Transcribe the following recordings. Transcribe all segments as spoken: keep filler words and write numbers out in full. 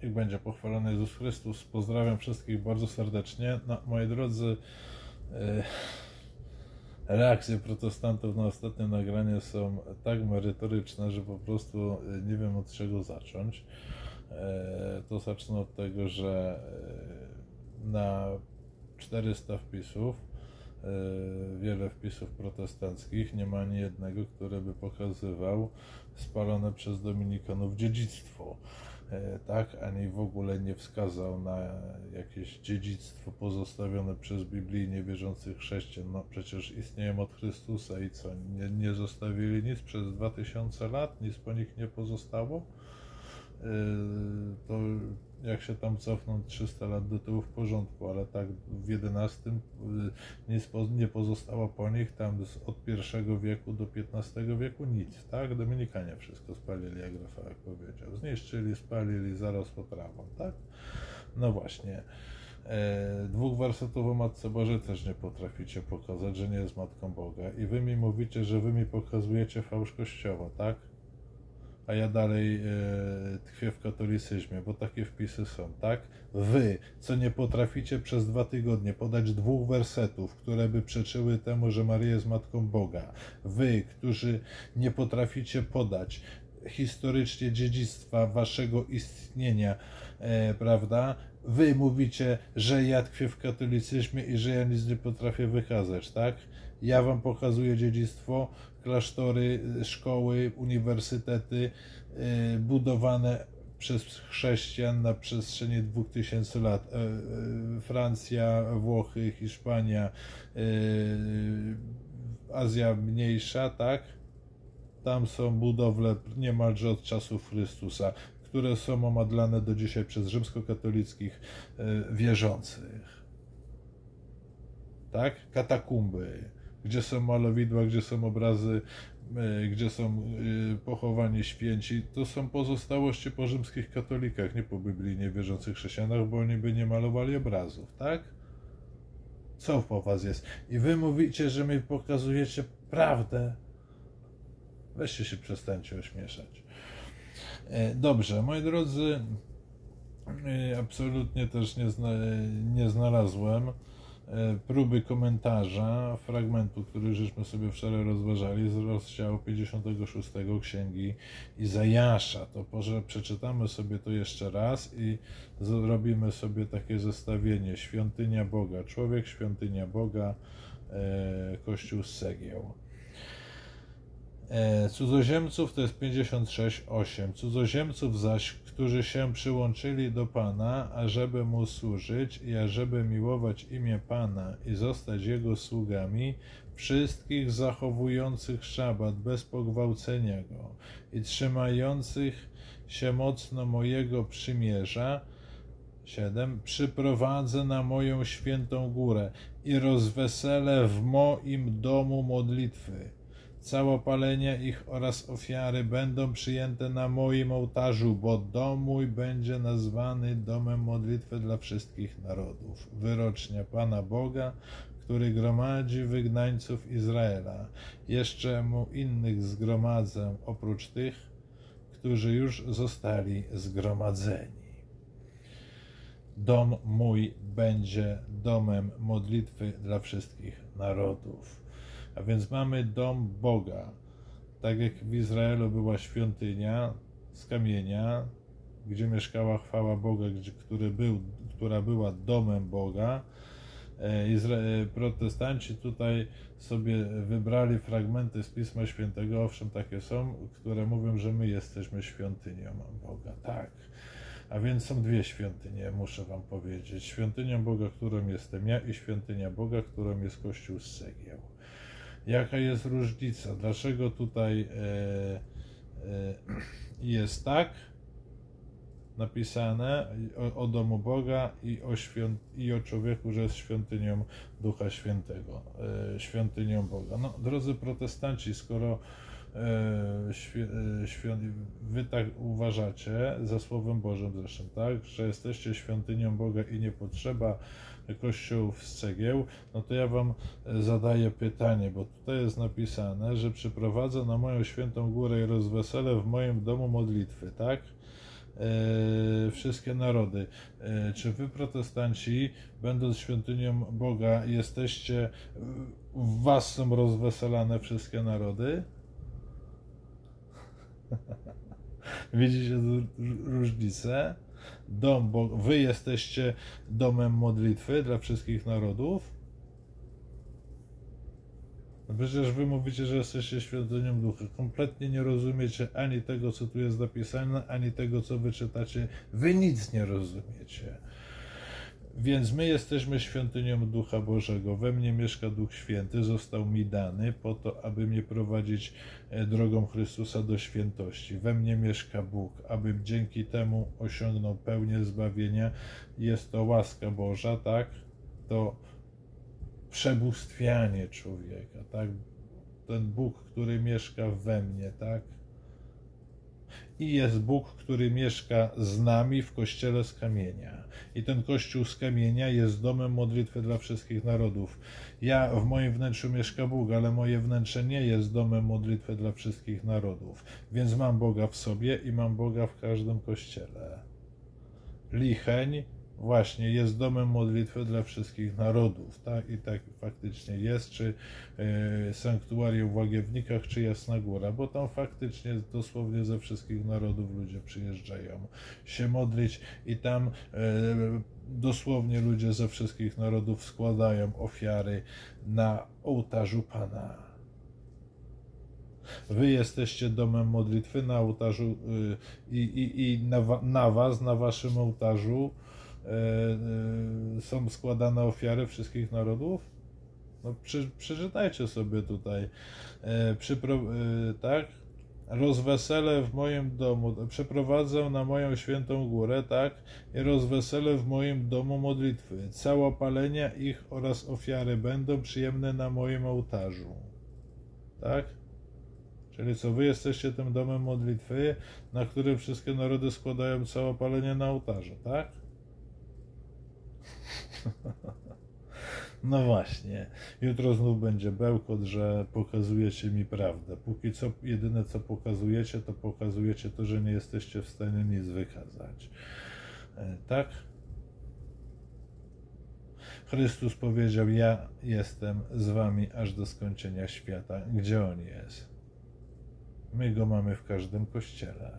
Niech będzie pochwalony Jezus Chrystus. Pozdrawiam wszystkich bardzo serdecznie. No, moi drodzy, reakcje protestantów na ostatnie nagranie są tak merytoryczne, że po prostu nie wiem, od czego zacząć. To zacznę od tego, że na czterysta wpisów, wiele wpisów protestanckich, nie ma ani jednego, który by pokazywał spalone przez dominikanów dziedzictwo. Tak, ani w ogóle nie wskazał na jakieś dziedzictwo pozostawione przez biblijnie wierzących chrześcijan. No przecież istnieją od Chrystusa i co, nie, nie zostawili nic przez dwa tysiące lat, nic po nich nie pozostało? To jak się tam cofną trzysta lat do tyłu, w porządku, ale tak w jedenastym nic nie pozostało po nich, tam od pierwszego wieku do piętnastego wieku nic, tak? Dominikanie wszystko spalili, jak Rafałek powiedział. Zniszczyli, spalili, zarosło trawą, tak? No właśnie. E, dwóch wersetów o Matce Bożej też nie potraficie pokazać, że nie jest Matką Boga. I wy mi mówicie, że wy mi pokazujecie fałsz Kościoła, tak? A ja dalej e, tkwię w katolicyzmie, bo takie wpisy są, tak? Wy, co nie potraficie przez dwa tygodnie podać dwóch wersetów, które by przeczyły temu, że Maryja jest Matką Boga. Wy, którzy nie potraficie podać historycznie dziedzictwa waszego istnienia, e, prawda? Wy mówicie, że ja tkwię w katolicyzmie i że ja nic nie potrafię wykazać, tak? Ja wam pokazuję dziedzictwo, klasztory, szkoły, uniwersytety y, budowane przez chrześcijan na przestrzeni dwóch tysięcy lat. E, e, Francja, Włochy, Hiszpania, y, Azja Mniejsza, tak? Tam są budowle niemalże od czasów Chrystusa, które są omadlane do dzisiaj przez rzymskokatolickich y, wierzących. Tak? Katakumby, gdzie są malowidła, gdzie są obrazy, gdzie są pochowani święci, to są pozostałości po rzymskich katolikach, nie po biblijnie wierzących chrześcijanach, bo oni by nie malowali obrazów, tak? Co po was jest? I wy mówicie, że mi pokazujecie prawdę. Weźcie się, przestańcie ośmieszać. Dobrze, moi drodzy, absolutnie też nie, zna, nie znalazłem próby komentarza fragmentu, który żeśmy sobie wczoraj rozważali z rozdziału pięćdziesiątego szóstego Księgi Izajasza. To może przeczytamy sobie to jeszcze raz i zrobimy sobie takie zestawienie. Świątynia Boga, człowiek, świątynia Boga, Kościół z cegieł. Cudzoziemców to jest pięćdziesiąt sześć osiem. Cudzoziemców zaś, którzy się przyłączyli do Pana, ażeby Mu służyć i ażeby miłować imię Pana i zostać Jego sługami, wszystkich zachowujących szabat bez pogwałcenia Go i trzymających się mocno mojego przymierza, siedem. Przyprowadzę na moją świętą górę i rozweselę w moim domu modlitwy. Całopalenia ich oraz ofiary będą przyjęte na moim ołtarzu, bo dom mój będzie nazwany domem modlitwy dla wszystkich narodów. Wyrocznia Pana Boga, który gromadzi wygnańców Izraela. Jeszcze mu innych zgromadzę, oprócz tych, którzy już zostali zgromadzeni. Dom mój będzie domem modlitwy dla wszystkich narodów. A więc mamy dom Boga. Tak jak w Izraelu była świątynia z kamienia, gdzie mieszkała chwała Boga, gdzie, który był, która była domem Boga. Izra- protestanci tutaj sobie wybrali fragmenty z Pisma Świętego, owszem, takie są, które mówią, że my jesteśmy świątynią Boga. Tak. A więc są dwie świątynie, muszę wam powiedzieć. Świątynią Boga, którą jestem ja, i świątynia Boga, którą jest Kościół z cegieł. Jaka jest różnica? Dlaczego tutaj e, e, jest tak napisane o, o domu Boga i o, świąt, i o człowieku, że jest świątynią Ducha Świętego, e, świątynią Boga? No, drodzy protestanci, skoro e, świ, e, świąt, wy tak uważacie, za Słowem Bożym zresztą, tak, że jesteście świątynią Boga i nie potrzeba kościółów z cegieł, no to ja wam zadaję pytanie, bo tutaj jest napisane, że przyprowadzę na moją świętą górę i rozweselę w moim domu modlitwy, tak? e, wszystkie narody. E, czy wy, protestanci, będąc świątynią Boga, jesteście, w was są rozweselane wszystkie narody? Widzicie różnicę? Dom, bo wy jesteście domem modlitwy dla wszystkich narodów. No przecież wy mówicie, że jesteście świątynią ducha. Kompletnie nie rozumiecie ani tego, co tu jest napisane, ani tego, co wy czytacie. Wy nic nie rozumiecie. Więc my jesteśmy świątynią Ducha Bożego. We mnie mieszka Duch Święty, został mi dany po to, aby mnie prowadzić drogą Chrystusa do świętości. We mnie mieszka Bóg, abym dzięki temu osiągnął pełnię zbawienia. Jest to łaska Boża, tak? To przebóstwianie człowieka, tak? Ten Bóg, który mieszka we mnie, tak? I jest Bóg, który mieszka z nami w kościele z kamienia. I ten kościół z kamienia jest domem modlitwy dla wszystkich narodów. Ja, w moim wnętrzu mieszka Bóg, ale moje wnętrze nie jest domem modlitwy dla wszystkich narodów. Więc mam Boga w sobie i mam Boga w każdym kościele. Licheń właśnie jest domem modlitwy dla wszystkich narodów, tak? I tak faktycznie jest, czy y, sanktuarium w Łagiewnikach, czy Jasna Góra, bo tam faktycznie dosłownie ze wszystkich narodów ludzie przyjeżdżają się modlić i tam y, dosłownie ludzie ze wszystkich narodów składają ofiary na ołtarzu Pana. Wy jesteście domem modlitwy na ołtarzu y, i, i, i na, na was, na waszym ołtarzu są składane ofiary wszystkich narodów? No, przy, przeczytajcie sobie tutaj. Przypro, tak? Rozwesele w moim domu, przeprowadzę na moją świętą górę, tak? I rozwesele w moim domu modlitwy. Całopalenia ich oraz ofiary będą przyjemne na moim ołtarzu. Tak? Czyli co, wy jesteście tym domem modlitwy, na którym wszystkie narody składają całopalenie na ołtarzu, tak? No właśnie, jutro znów będzie bełkot, że pokazujecie mi prawdę. Póki co, jedyne co pokazujecie, to pokazujecie to, że nie jesteście w stanie nic wykazać. Tak? Chrystus powiedział, ja jestem z wami aż do skończenia świata. Gdzie On jest? My Go mamy w każdym kościele.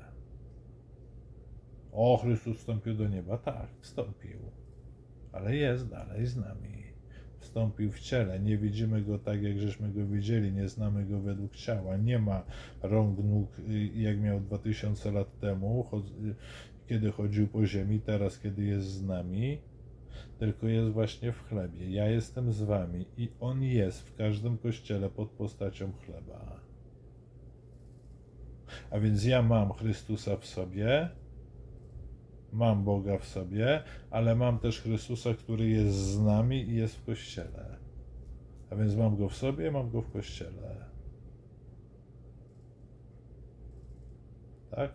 O, Chrystus wstąpił do nieba. Tak, wstąpił. Ale jest dalej z nami. Wstąpił w ciele. Nie widzimy Go tak, jak żeśmy Go widzieli. Nie znamy Go według ciała. Nie ma rąk, nóg, jak miał dwa tysiące lat temu, kiedy chodził po ziemi, teraz, kiedy jest z nami. Tylko jest właśnie w chlebie. Ja jestem z wami i On jest w każdym kościele pod postacią chleba. A więc ja mam Chrystusa w sobie, mam Boga w sobie, ale mam też Chrystusa, który jest z nami i jest w Kościele. A więc mam Go w sobie, mam Go w Kościele. Tak?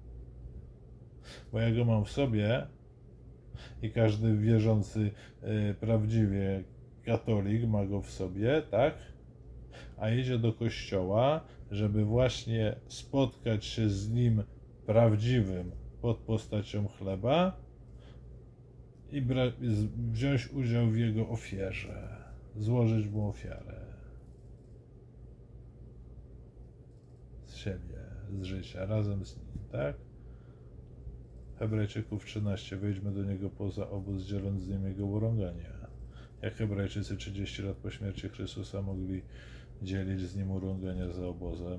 Bo ja Go mam w sobie i każdy wierzący yy, prawdziwie katolik ma Go w sobie, tak? A idzie do Kościoła, żeby właśnie spotkać się z Nim prawdziwym, pod postacią chleba i wziąć udział w Jego ofierze, złożyć Mu ofiarę z siebie, z życia, razem z Nim, tak? Hebrajczyków trzynaście, wejdźmy do Niego poza obóz, dzieląc z Nim Jego urągania. Jak Hebrajczycy trzydzieści lat po śmierci Chrystusa mogli dzielić z Nim urągania za obozem?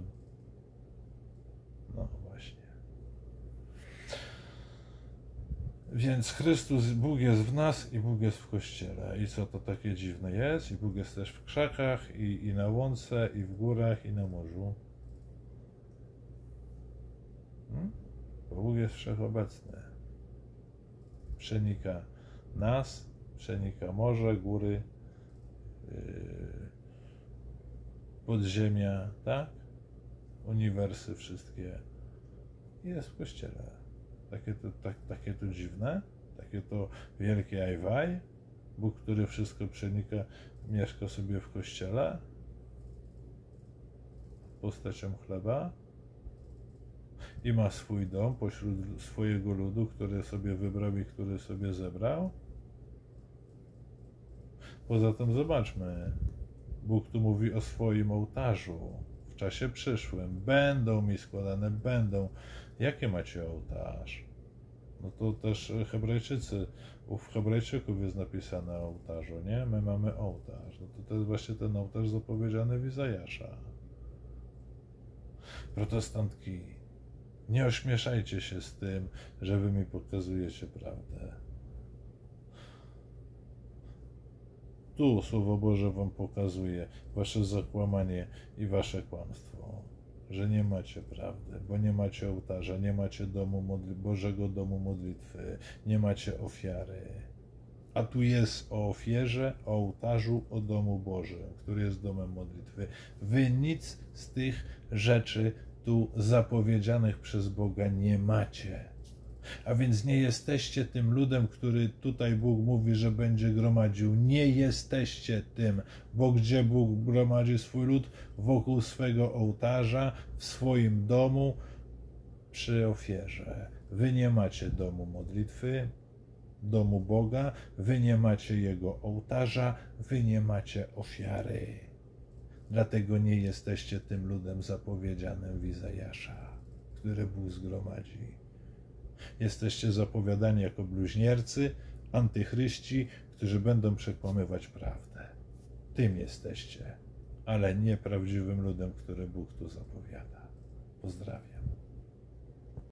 No właśnie. Więc Chrystus, Bóg jest w nas i Bóg jest w Kościele. I co to takie dziwne jest? I Bóg jest też w krzakach, i, i na łące, i w górach, i na morzu. Hmm? Bo Bóg jest wszechobecny. Przenika nas, przenika morze, góry, yy, podziemia, tak? Uniwersy wszystkie. I jest w Kościele. Takie to, tak, takie to dziwne, takie to wielkie ajwaj. Bóg, który wszystko przenika, mieszka sobie w Kościele postacią chleba. i ma swój dom pośród swojego ludu, który sobie wybrał i który sobie zebrał. Poza tym zobaczmy, Bóg tu mówi o swoim ołtarzu w czasie przyszłym. Będą mi składane, będą. Jakie macie ołtarz? No to też Hebrajczycy, w Hebrajczyków jest napisane o ołtarzu, nie? My mamy ołtarz. No to, to jest właśnie ten ołtarz zapowiedziany w Izajasza. Protestantki, nie ośmieszajcie się z tym, że wy mi pokazujecie prawdę. Tu Słowo Boże wam pokazuje wasze zakłamanie i wasze kłamstwo, że nie macie prawdy, bo nie macie ołtarza, nie macie domu modli- Bożego domu modlitwy, nie macie ofiary. A tu jest o ofierze, o ołtarzu, o domu Bożym, który jest domem modlitwy. Wy nic z tych rzeczy tu zapowiedzianych przez Boga nie macie. A więc nie jesteście tym ludem, który tutaj Bóg mówi, że będzie gromadził. Nie jesteście tym, bo gdzie Bóg gromadzi swój lud? Wokół swego ołtarza, w swoim domu, przy ofierze. Wy nie macie domu modlitwy, domu Boga, wy nie macie Jego ołtarza, wy nie macie ofiary. Dlatego nie jesteście tym ludem zapowiedzianym w Izajasza, który Bóg zgromadzi. Jesteście zapowiadani jako bluźniercy, antychryści, którzy będą przekłamywać prawdę. Tym jesteście, ale nie prawdziwym ludem, który Bóg tu zapowiada. Pozdrawiam.